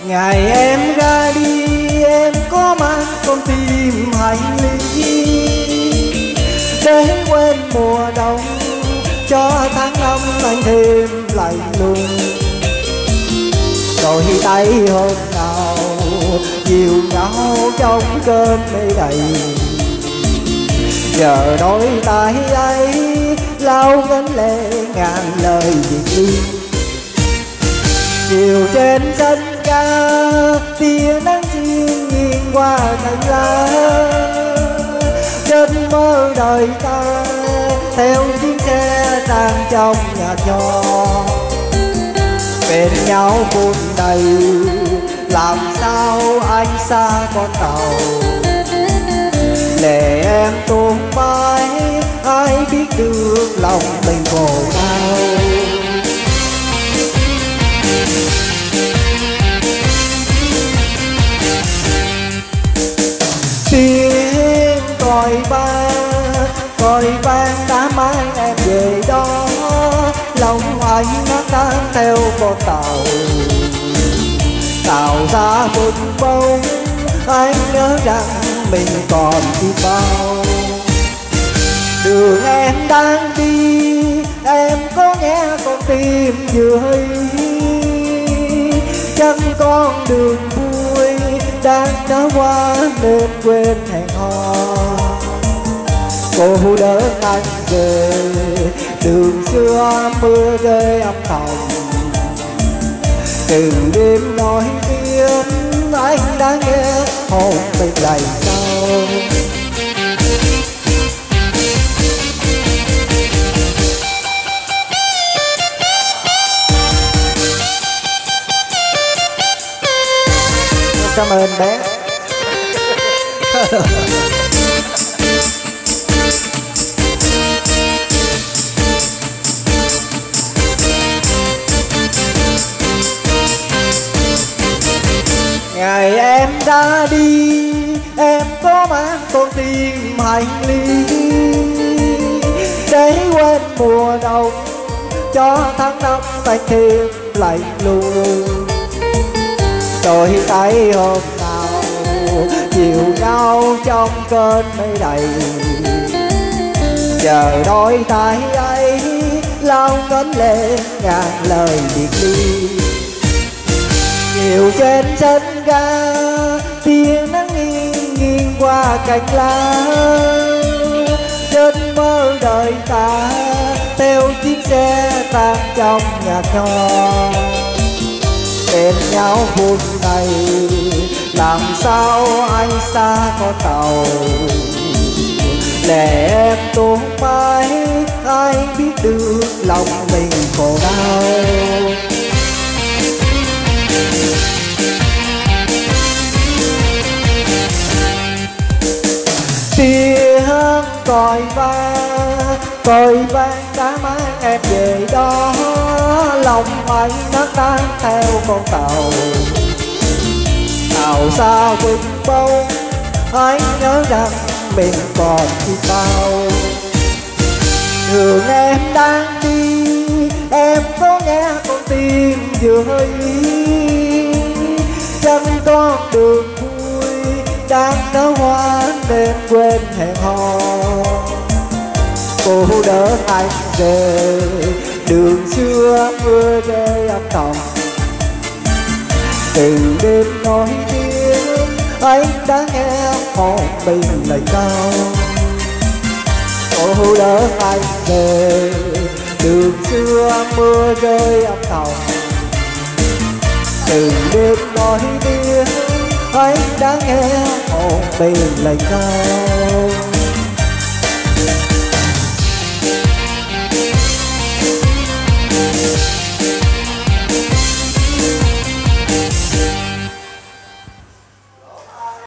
Ngày em ra đi em có mang con tim hành lý, để quên mùa đông cho tháng năm anh thêm lạnh lùng. Đôi tay hôm nào dìu nhau trong cơn mây đầy, giờ đôi tay ấy lau ngấn lệ ngàn lời biệt ly. Chiều trên sân ga tia nắng chiên nghiêng qua cành lá, giấc mơ đời ta theo chuyến xe sang trong nhà trọ. Bên nhau buồn đầy làm sao anh xa con tàu, để em tuôn mãi ai biết được lòng mình khổ đau. Tiếng còi vang đã mang em về đó, lòng anh nó đang theo con tàu ra vụt bông. Anh nhớ rằng mình còn biết bao đường em đang đi, em có nghe con tim dưới chẳng con đường vui đang đã qua nên quên hẹn hò. Cô đỡ anh về đường xưa mưa rơi âm thầm, từ đêm nói tiếng anh đã nghe hồn mình đầy đau. Cảm ơn bé. Ngày em ra đi em có mang con tim hành lý, để quên mùa đông cho tháng năm anh thêm lạnh lùng. Đôi tay hôm nào dìu nhau trong cơn mây đầy, giờ đôi tay ấy lau ngấn lệ ngàn lời biệt ly. Chiều trên sân ga tia nắng nghiêng qua cành lá, giấc mơ đời ta theo chiếc xe tan trong nhà trọ. Bên nhau buồn này làm sao anh xa con tàu, để em tuôn mãi ai biết được lòng mình khổ đau. Tiếng còi vang đã mang em về đó, lòng anh nó đang theo con tàu xa vụt bông. Anh nhớ rằng mình còn biết bao đường em đang đi, em có nghe con tim dưới chẳng con đường vui đang nở hoa nên quên hẹn hò. Cô đỡ anh về đường xưa mưa rơi âm thầm, từ đêm nói tiếng anh đã nghe hồn mình lời cao. Cô đỡ anh về đường xưa mưa rơi âm thầm, từ đêm nói tiếng anh đã nghe hồn mình lời cao.